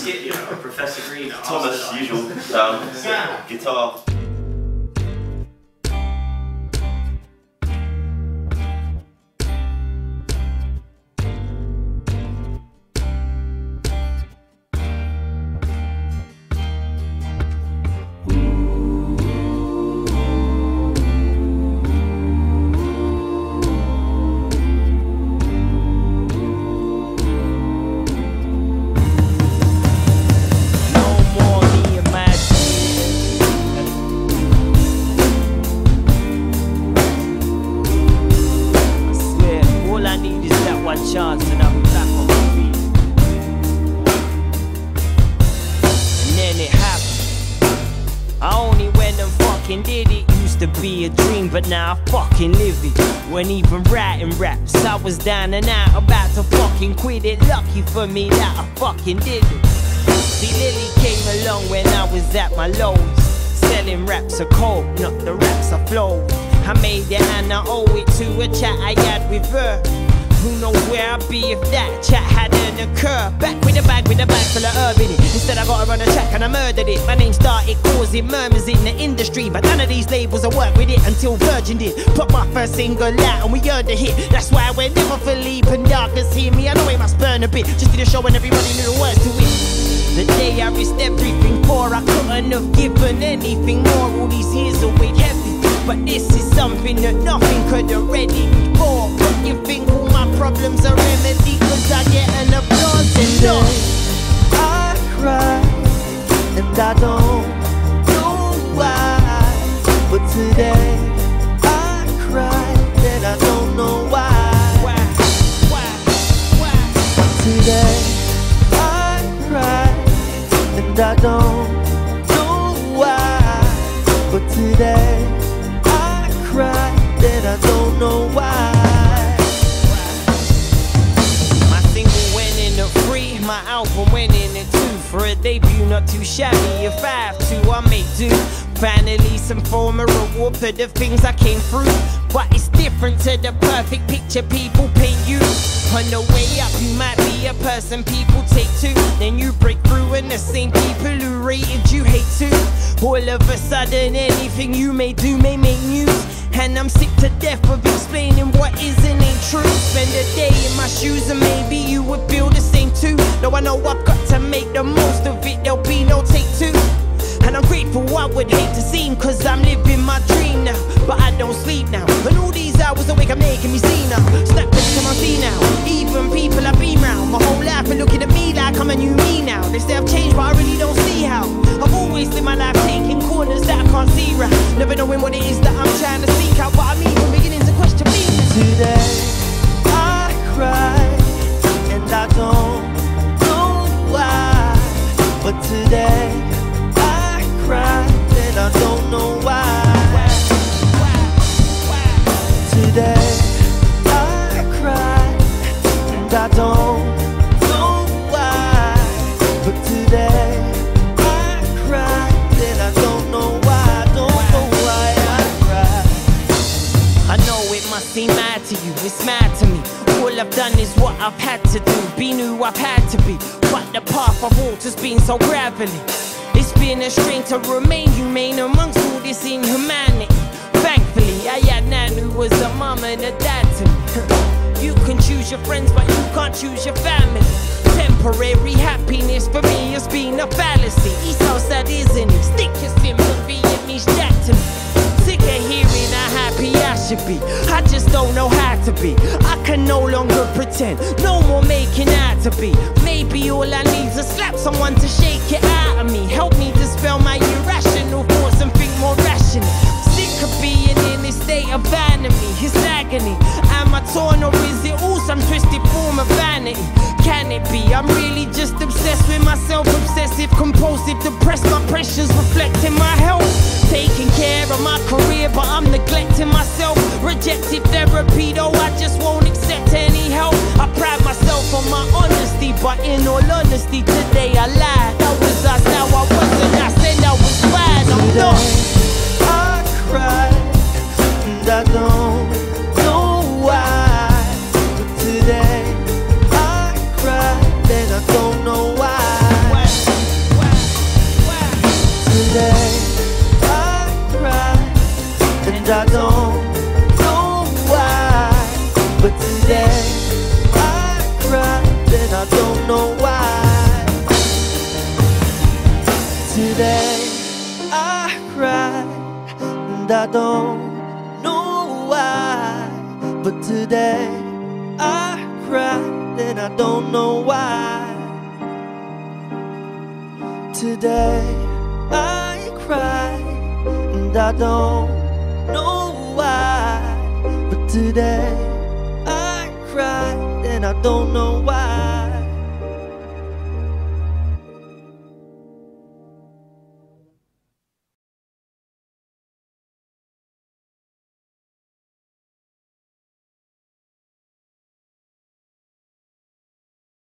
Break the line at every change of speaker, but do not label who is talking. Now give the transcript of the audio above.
skit, you know, Professor Green.
Thomas, usual, guitar.
Chance and I'll be back on my feet. And then it happened. I only went and fucking did it. Used to be a dream, but now I fucking live it. When even writing raps, I was down and out, about to fucking quit it. Lucky for me that I fucking did it. See, Lily came along when I was at my lows, selling raps of coke, not the raps I flow. I made it and I owe it to a chat I had with her. Who knows where I'd be if that chat hadn't occurred. Back with a bag full of herb in it. Instead I got her on a track and I murdered it. My name started causing murmurs in the industry, but none of these labels will work with it until Virgin did. Put my first single out and we earned a hit. That's why we're never Philippe and y'all can see me. I know it must burn a bit, just did a show and everybody knew the words to it. The day I risked everything for, I couldn't have given anything more. All these years of weight heavy, but this is something that nothing could have ready before. But you think all my problems are remedied cause I get an applause and no.
I cry and I don't know why, but today I cry and I don't know why. Today I cry and I don't know why, but today I cry and I don't know why.
My album went in at 2 for a debut, not too shabby. A 5-2, I make do. Finally, some former reward for the things I came through. But it's different to the perfect picture people paint you. On the way up, you might be a person people take to. Then you break through, and the same people who rated you hate too. All of a sudden, anything you may do may make news. And I'm sick to death of explaining what is and ain't true. Spend a day in my shoes and maybe you would feel the same too. Though I know I've got to make the most of it, there'll be no take two. And I'm grateful, I would hate to seem, cause I'm living my dream now. But I don't sleep now, and all these hours awake are making me see now. Snap back to my see now, even people I've been round. My whole life are looking at me like I'm a new me now. They say I've changed but I really don't see how. I've always lived my life taking corners that I can't see right. Never knowing what it is that I'm trying to seek out, but I'm even beginning to question me.
Today I cry and I don't know why, but today I cry and I don't know why. Today I cry and I don't know why, but today I cry and I don't know why. Don't know why I cry.
I know it must seem mad to you, it's mad to me. All I've done is what I've had to do, been who I've had to be. But the path I've walked has been so gravelly. It's been a strain to remain humane amongst all this inhumanity. Thankfully, I had Nan who was a mum and a dad to me. You can choose your friends, but you can't choose your family. Temporary happiness for me has been a fallacy. He's so sad, isn't he? Stick your sympathy in me, jack to me. Sick of hearing how happy I should be. I just don't know how to be. I can no longer pretend, no more making out to be. Maybe all I need is to slap someone to shake it out of me. Help me dispel my irrational thoughts and think more rational. Sick of being in this state of vanity, it's agony. Am I torn or is it all some twisted form of vanity? Can it be I'm really just obsessed with myself? Obsessive, compulsive, depressed, my pressures reflecting my health. Taking care of my career, but I'm neglecting myself. Rejected therapy, though I just won't accept any help. I pride myself on my honesty, but in all honesty, today I lied. That was us, now I wasn't. I said I was fine, I'm not.
I cry and I don't know why, but today I cry and I don't know why. today I cried and I don't know why. Today I cried and I don't know why. But today I cried and I don't know why. Today I cried and I don't know why. But today I cried and I don't know why.